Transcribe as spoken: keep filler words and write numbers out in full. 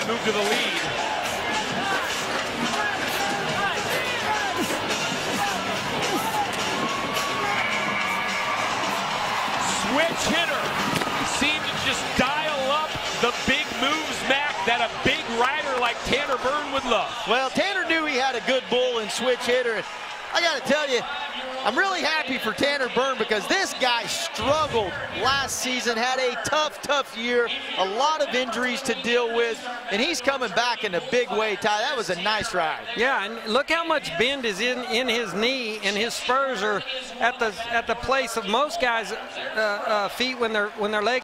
move to the lead. Switch hitter seemed to just dial up the big moves, Mac, that a big rider like Tanner Byrne would love. Well, Tanner knew he had a good bull and switch hitter. I got to tell you, I'm really happy for Tanner Byrne because this guy struggled last season, had a tough, tough year, a lot of injuries to deal with, and he's coming back in a big way, Ty. That was a nice ride. Yeah, and look how much bend is in, in his knee, and his spurs are at the at the place of most guys' uh, uh, feet when their when their legs